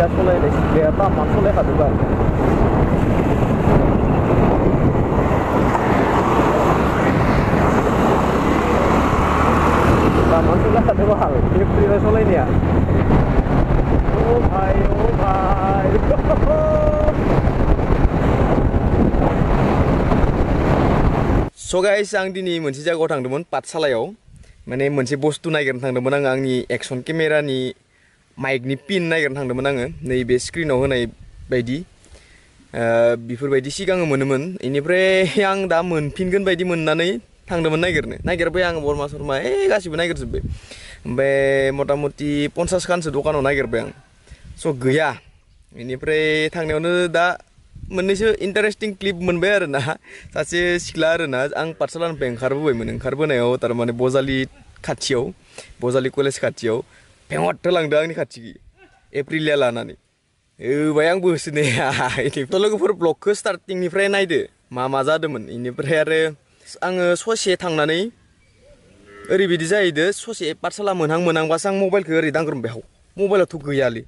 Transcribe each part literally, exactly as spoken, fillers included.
दा सलायनाय सिख्लाया दामा सलायखादोंबा दामा सलायखादोंबा हाल एप्रिलाव सलायनाया ओ भाई ओ भाई स' गाइस आं दिनै मोनसे जायगायाव थांदोंमोन पाठशालायाव माने मोनसे बुस्थु नागिरनो थांदोंमोन आङो आंनि एक्सन केमेरानि माइकनि पिन नागिरनो थांदोंमोन आङो नैबे स्क्रिनाव होनाय बायदि बेफोरबायदि सिगाङो मोनोमोन बेनिफ्राय आं दा मोनफिनगोन बायदि मोननानै थांदोंमोन नागिरनो नागिरबाय आङो बरमा सरमा ए गासिबो नागिरजोब्बाय ओमफ्राय मथा मथि पन्सास खानसो दखानाव नागिरबाय आं स' गैया बेनिफ्राय थांनायावनो दा मोननैसो इन्टारेस्टिं क्लिप मोनबाय आरो ना सासे सिख्ला आरो ना आं पाठशालानिफ्राय ओंखारबोबायमोन ओंखारबोनायाव थारमाने बजालि खाथियाव बजालि कलेज खाथियाव फेंहद होलांदों आंनि खाथि एप्रिलिया लानानै होबाय आंबो होसोनाया बेनिफ्राय लोगोफोर ब्लगखौ स्टार्टिंनिफ्राय नायदो मा मा जादोंमोन बेनिफ्राय आरो आङो ससे थांनानै ओरैबायदि जाहैदो ससे पाठशाला मोनहां मोनहांबासो आं मबाइलखौ ओरै दांग्रोमबाय हाव मबाइलाथ' गैयालै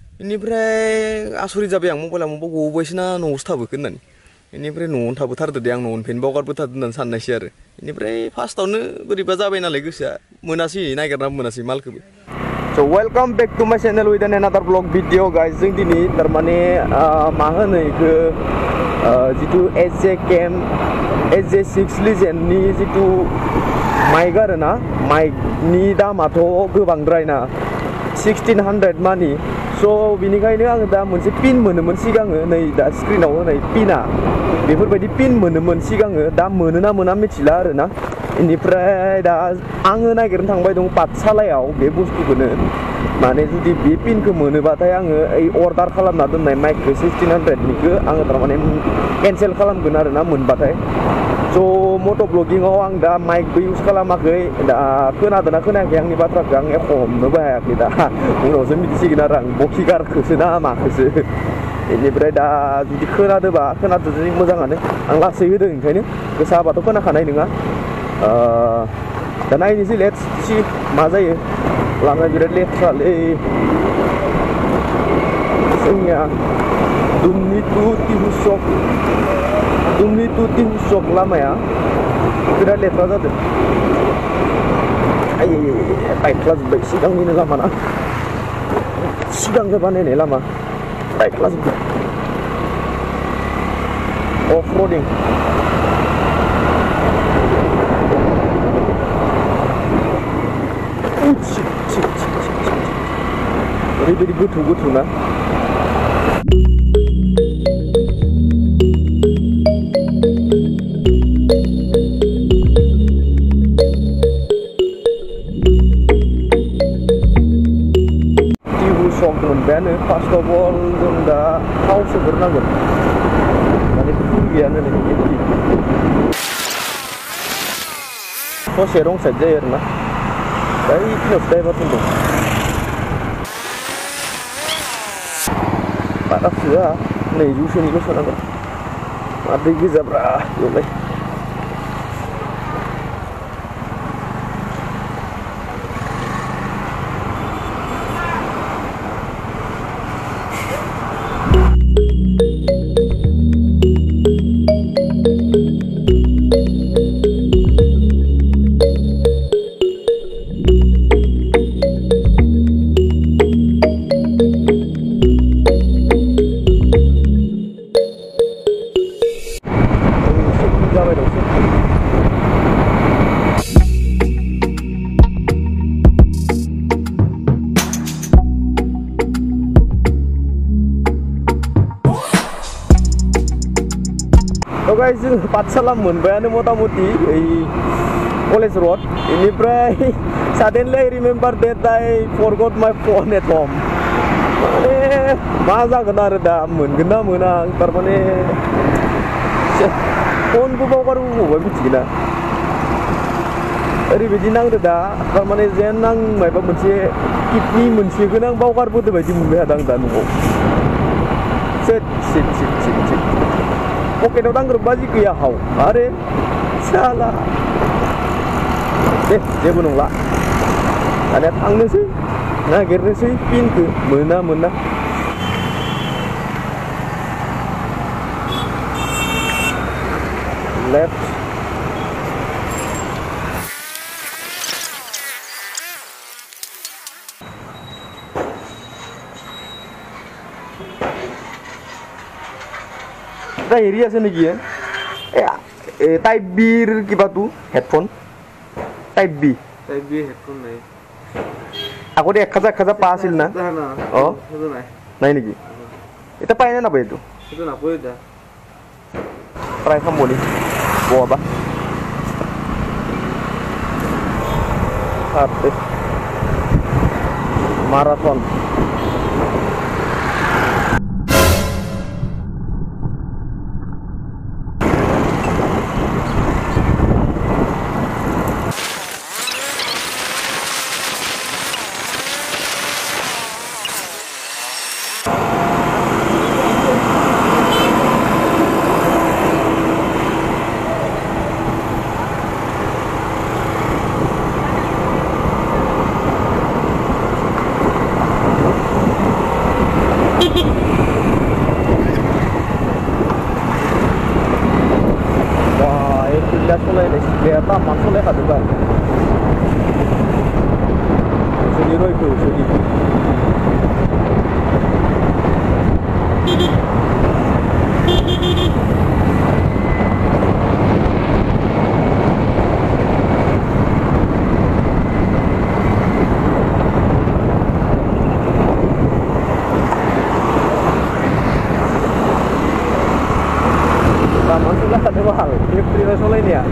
बेनिफ्राय आसरित जाबाय आं मबाइला मबाइल गबायसोना न'आवसो थाबोखो होननानै बेनिफ्राय न'आवनो थाबोथारदो दे आं न'निफ्रायनो बावगारबोथारदो होननानै साननायसै आरो बेनिफ्राय फार्स्टआवनो बोरैबा जाबाय नालाय गोसोआ मोनासै नागिरना मोनासै मालखौबो so' welcome back to my channel with an another vlog video guys जों दिनै थारमाने मा होनो बेखौ जिथु एस जे केम एस जे सिक्स लिजेन्डनि जिथु माइक आरो ना माइकनि दामाथ' गोबांद्राय ना सिक्सटिन हान्ड्रेड मानि स' बिनिखायनो आङो दा मोनसे पिन मोनोमोन सिगाङो नै दा स्क्रिनाव होनाय पिना बेफोरबायदि पिन मोनोमोन सिगाङो दा मोनोना मोना मिथिला आरो ना बेनिफ्राय दा आङो नागिरनो थांबाय दं पाठशालायाव बे बुस्थुखौनो माने जुदि बे पिनखौ मोनोबाथाय आङो ओइ अर्डार खालामना दोननाय माइकखौ सिक्सटिन हान्ड्रेडनिखौ आङो थारमाने केन्सेल खालामगोन आरो ना मोनबाथाय स' मट' ब्लगिंआव आं दा माइकबो इउज खालामाखै दा खोनादोंना खोनायाखै आंनि बाथ्राखौ आं एख' हमनोबो हायाखै दा उनावसो मिथिसिगोन आरो आं बखिगारखोसो ना माखोसो बेनिफ्राय दा जुदि खोनादोंबा खोनादों जुदि मोजाङानो आं लासै होदों ओंखायनो गोसा हाबाथ' खोनाखानाय नङा दा नायनोसै लेट्स सि मा जायो लामाया बिराद लेथ्रालै जोंनिया दुमनि टु टिहुसक दुमनि टु टिहुसक लामाया बिराद लेथ्रा जादों आयै बायख्लाजोब्बाय सिगांनिनो लामा ना सिगांनो बानायनाय लामा बायख्लाजोब्बाय अफ रडिं ओरैबायदि गोथौ गोथौ ना टिहुसक मोनबायानो फार्स्ट अफ अल जों दा थाव सोग्रोनांगोन माने फुल गैयानो नै एमटि ससे रं साइड जायो आरोना दा इखिनियावसो ड्राइभारफोर दं बारा सोआ नैजौसोनिल' सोनांगोन मा दै गोजाब्रा बेवलाय So guys, जों पाठशाला मोनबायानो मथा मथि ओइ कलेज रड बेनिफ्राय suddenly I remember that I forgot my phone at home माने मा जागोन आरो दा मोनगोन ना मोना थारमाने फनबो बावगारबोबाय मिथिगोना ओरैबायदि नांदो दा थारमाने जेन आं माबा मोनसे किडनि मोनसेखौनो आं बावगारबोदो बायदि मोनबाय थादों आं दा न'आव सिट सिट सिट सिट सिट पकेटाव दांग्रोमबा जि गैया हाव आरे साला दे जेबो नंला दानिया थांनोसै नागिरनोसै पिनखौ मोना मोना left. Kita iri আছে নেকি এ টাইপ বিৰ কিবা তো headphone type B type B headphone নাই আগতে এক হাজাৰ এক হাজাৰ পা আছিল না অ সেইটো নাই নাই নেকি এটা পাই না নাপায় এইটো সেইটো নাপায় এটা ট্ৰাই খাম বলি ববা সাতে marathon Kereta maksudnya kata bang, sendiri itu sendiri. Maksudnya kata bang, ini perintah soalnya ya.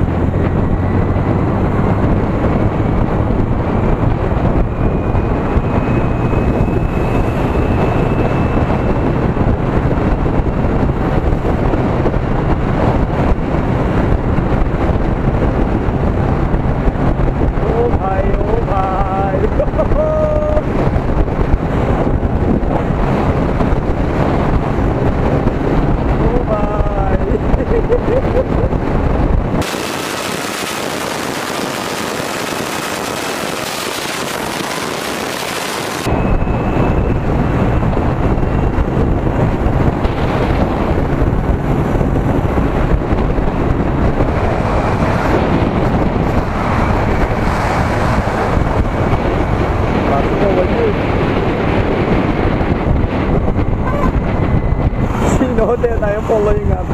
Hotel tayo following up.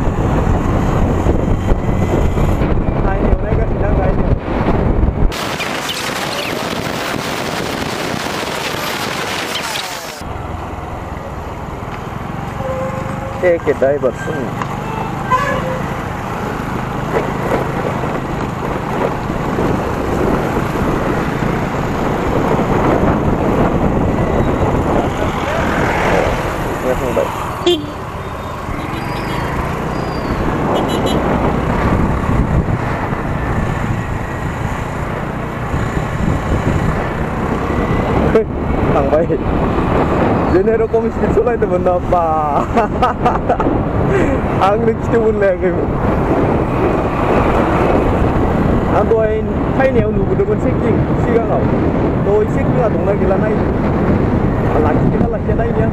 Hai nhiều đấy các chị đang thấy nhiều. Cái cái đây bật xuống. Nghe không đấy. Thằng bay Jenero komisi solay temen apa Angrik temen lagi Ando ay thay neo nu budu kon seking siga ngau Doi seking adong lagi lanai Laki kita laki nai nya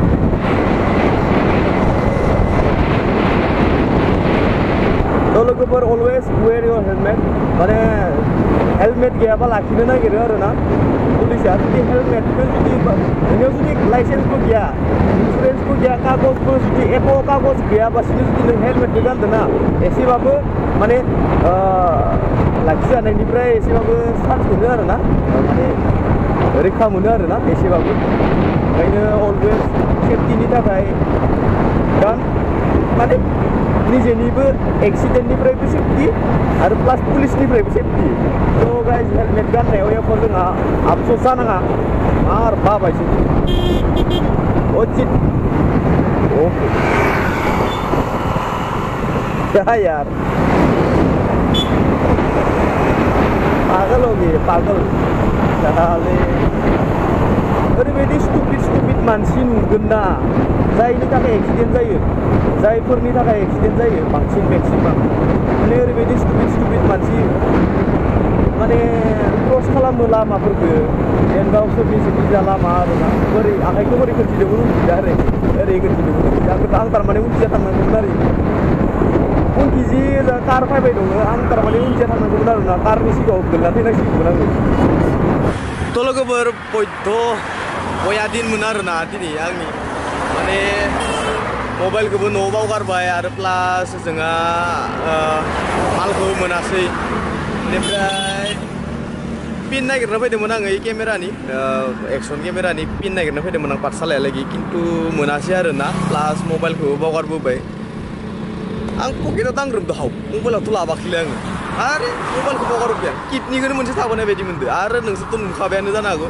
Tolong kebar always wear your helmet Mane helmet gaya apa laki na gaya orang na Polis ya, jadi helmet itu jadi ini jadi license ko gaya, insurance ko gaya, kagos ko jadi epo kagos gaya, bas ini jadi helmet juga dana. Esi babu, mana lagi sih anak ini pray, esi babu satu benar na, mana rekha benar na, esi babu. Ini always safety ni tak hay, dan mana ni jadi bu accident ni pray safety, ada plus polis ni pray safety. So guys, helmet kan nih, oh ya kalau nggak absurd nggak, mar baba sih, ojit, oke, ya यार, पागल हो गए, पागल, साले, ओरैबायदि stupid stupid मानसि नुगोन ना, जायनि थाखाय accident जायो, जायफोरनि थाखाय accident जायो, बांसिन maximum, माने ओरैबायदि stupid stupid मानसि माने क्रस खालामो लामाफोरखौ जेन गावसोरनि निजा लामा आरोना बोरै आखाइखौ बोरै खोन्थिदोंमोन उन्थिया आरो ओरै खोन्थिदोंमोन आं थारमाने उन्थिया थांनांगौमोन आरो गिजि कार फैबाय दङ आं थारमाने उनथिया थांनांगौमोन आरोना कारनि सिगाङाव गोलैना थैनांसिगौमोन आङो थ' लोगोफोर बयथ' बया दिनमोन आरोना दिनै आंनि माने मबाइलखौबो न'आव बावगारबाय आरो प्लास जोंहा मालखौ मोनासै बेनिफ्राय पिन नागिरना फैदोंमोन आङो এই केमेरानि एक्सन केमेरानि पिन नागिरना फैदोंमोन आं पाठसालायालागि खिन्थु मोनासै आरोना प्लास मबाइलखौ बावगारबोबाय आं पकेटाव दांग्रोमदो हाव मबाइलावथ' लाबाखैलै आङो आरो मबाइलखौ बावगारबोबाय आं किडनिखौनो मोनसे थाबोनाय बायदि मोनदो आरो नोंसोरथ' नुखाबायानो जानो हागौ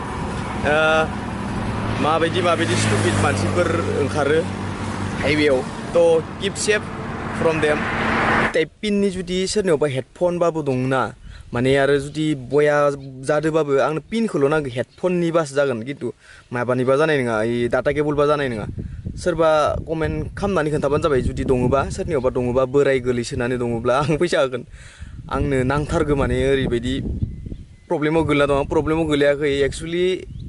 माबायदि माबायदि स्टुपिड मानसिफोर ओंखारो हाइवेआव थ' keep safe from them type पिननि जुदि सोरनियावबा हेडफनबाबो दंना माने आरो जुदि बया जादोंबाबो आंनो पिनखौल' नांगौ हेडफननि बासो जागोन खिन्थु माबानिबा जानाय नङा ओइ डाटा केबलबा जानाय नङा सोरबा कमेन्ट खालामनानै खोन्थाबानो जाबाय जुदि दङबा सोरनियावबा दङबा बोराय गोलैसोनानै दङब्ला आं फैसा होगोन आंनो नांथारगौ माने ओरैबायदि प्रब्लेमाव गोलैना दं प्रब्लेमाव गोलैयाखै एक्सुवेलि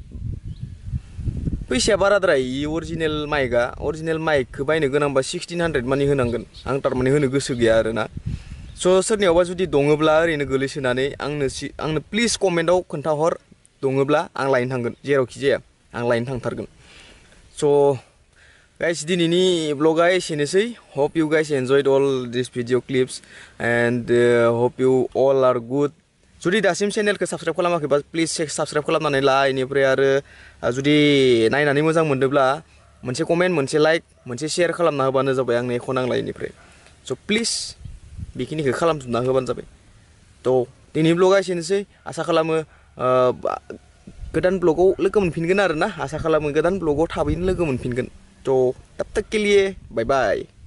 फैसाया बाराद्राय अरिजिनेल माइकआ अरिजिनेल माइकखौ बायनो गोनांबा सिक्सटिन हान्ड्रेड मानि होनांगोन आं थारमाने होनो गोसो गैया आरोना स' सोरनियावबा जुदि दङब्ला ओरैनो गोलैसोनानै आंनो आंनो प्लिज कमेन्टआव खोन्थाहर दङब्ला आं लायनो थांगोन जेरावखि जाया आं लायनो थांथारगोन स' गाइस दिनैनि ब्लगा एसेनोसै hope you guys enjoyed all this video clips and hope you all are good जुदि दासिम चेनेलखौ साबस्क्राइब खालामाखैबा प्लिज साबस्क्राइब खालामनानै ला इनिफ्राय आरो जुदि नायनानै मोजां मोनदोंब्ला मोनसे कमेन्ट मोनसे लाइक मोनसे शेयार खालामना होबानो जाबाय आंनो एख' नांला इनिफ्राय स' प्लिज बेखिनिखौ खालामजोबना होबानो जाबाय थ' दिनैनि ब्लगा एसेनोसै आसा खालामो गोदान ब्लगाव लोगो मोनफिनगोन आरोना आसा खालामो गोदान ब्लगाव थाबैनो लोगो मोनफिनगोन थ' तब तक के लिए बाय बाय